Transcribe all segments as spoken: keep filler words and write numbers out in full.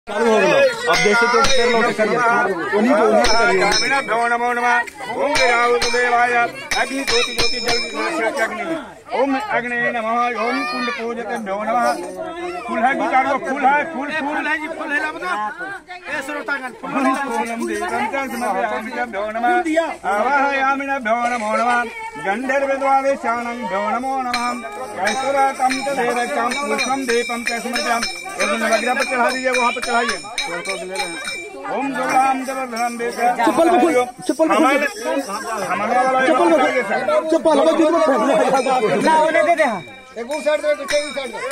चालू हो गया। अब जैसे तो कर लो करिए उन्हीं को उन्हीं करिए। भ्यो नमो नमः। ओम विराहुत देवाय अग्नि ज्योति ज्योति जल नाशक अग्नि। ओम अग्नि नमः। ओम कुंड पूजते भ्यो नमः। फूल है बिचारो फूल है फूल फूल है जी फूल है बता। ए श्रोतागण फूल है ओम देवं समर्पयामि भ्यो नमः। आवाहयामि भ्यो नमो नमः। गंधर्व द्वारे शानं भ्यो नमो नमः। कैसुरातं च देवचां पुष्पं दीपं च समर्पयामि। वज्र पर चढ़ा दीजिए वहाँ पर चढ़ाइए। ओम दुर्गाम जबरदस्तं बेटा चप्पल चप्पल चप्पल हमारे हमारे वाला चप्पल ना होने दे दे एक वो साइड दे एक साइड दे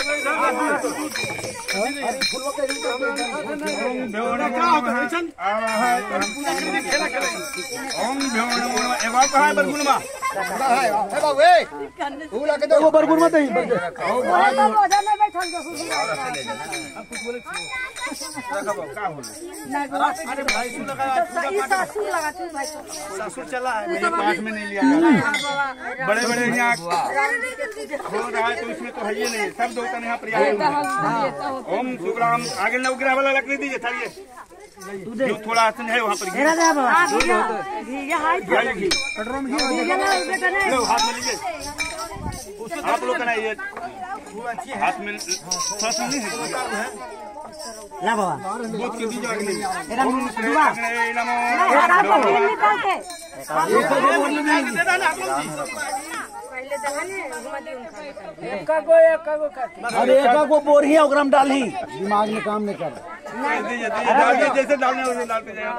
ओम भ्यो नमो नमः। एवा कहाँ है बरगुन माँ? है है बाबू ए तू लगा दे वो बरगुन मत ही अरे भाई सुन लगा ससुर चला है मेरे पास में नहीं लिया बड़े बड़े यहाँ हो रहा है तो इसमें तो है ये नहीं सब दो यहाँ प्रयास। ओम सुग्राम आगे नवग्रह वाला लकड़ी दीजिए था ये जो थोड़ा आसन है वहाँ पर हाथ में लीजिए आप लोग का ये हाथ में फंस नहीं है ला बाबा बहुत के दीजिए अग्नि अरे एक को बोरी है ओकरा में डाली दिमाग में काम नहीं कर जैसे डालने वैसे डालते जाए।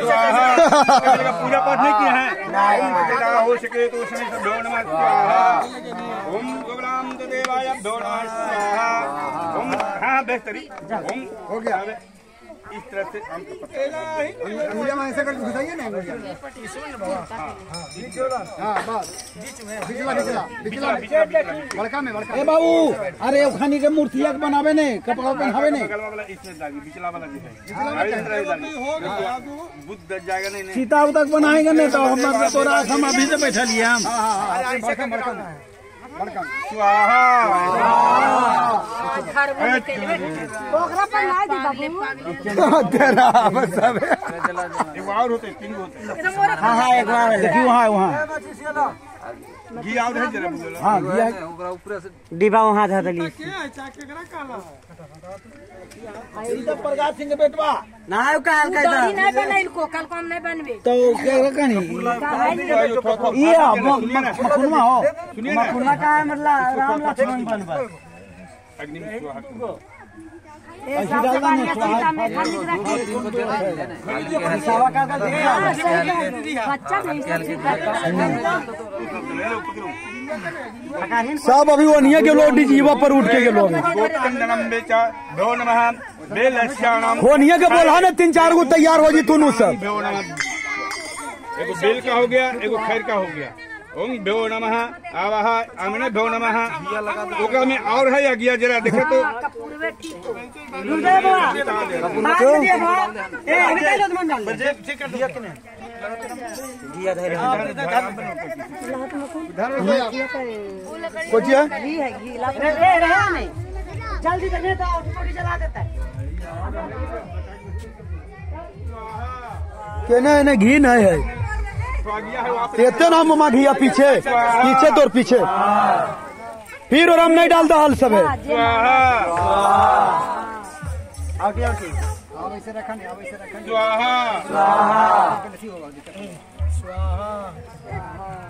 पूजा पाठ नहीं किया है हो सके तो उसमें सब भ्यो नमः स्वाहा। ओम गोब्राम देवाय भ्यो नमः स्वाहा। ओम हाँ बेहतरी ओम हो गया इस तरह से हम अंगुलियां में ऐसे करके घुसाइए ना अंगुलियां हां बस बीच में बिचला बिचला बिचला बड़का में बड़का ए बाबू अरे खानी के मूर्तिया के बनावे ने कपड़ा पहनावे ने बगल वाला इसमें डाली बिचला वाला जो है बुद्ध जाएगा नहीं सीता तक बनाएंगे नहीं तो हम तो राख हम अभी से बैठा लिए हम हां बड़का बड़का बड़का स्वाहा। ओकरा पर ला दी बाबू तेरा बस सब एक और होते तीन होते हां हां एक बार देखिए वहां वहां घी आउट है जरा बोलो हां दिया डिब्बा वहां धर दली इधर प्रकाश सिंह बेटवा ना काल का दाढ़ी नहीं बनाइल को कल कम नहीं बनबे तो क्या कहानी ये मखुनमा हो मखुना का है मतलब राम लक्ष्मण बनबा अग्नि में स्वाहा। ऐसी डालना नहीं सावा का का बच्चा नहीं सब अभी वो नहीं के लोग जीवा पर उठ के लोग गोत्कंदनम बेचा भ्यो नमः। बेलस्याणाम वो नहीं के बोला ना तीन चार गो तैयार हो जी तू सब भ्यो नमः। एगो बेल का हो गया एगो खैर का हो गया। ओम भ्यो नमः आवाह आमने भ्यो नमः। ओकरा में और है या गया जरा देखे तो कुछ है जल्दी करने तो जला देता है के ना घी नहीं है इतने ना ममा घिया पीछे पीछे तो पीछे फिर और हम नहीं डालता हल सब है वैसे रखा नहीं वैसे रखा स्वाहा। स्वाहा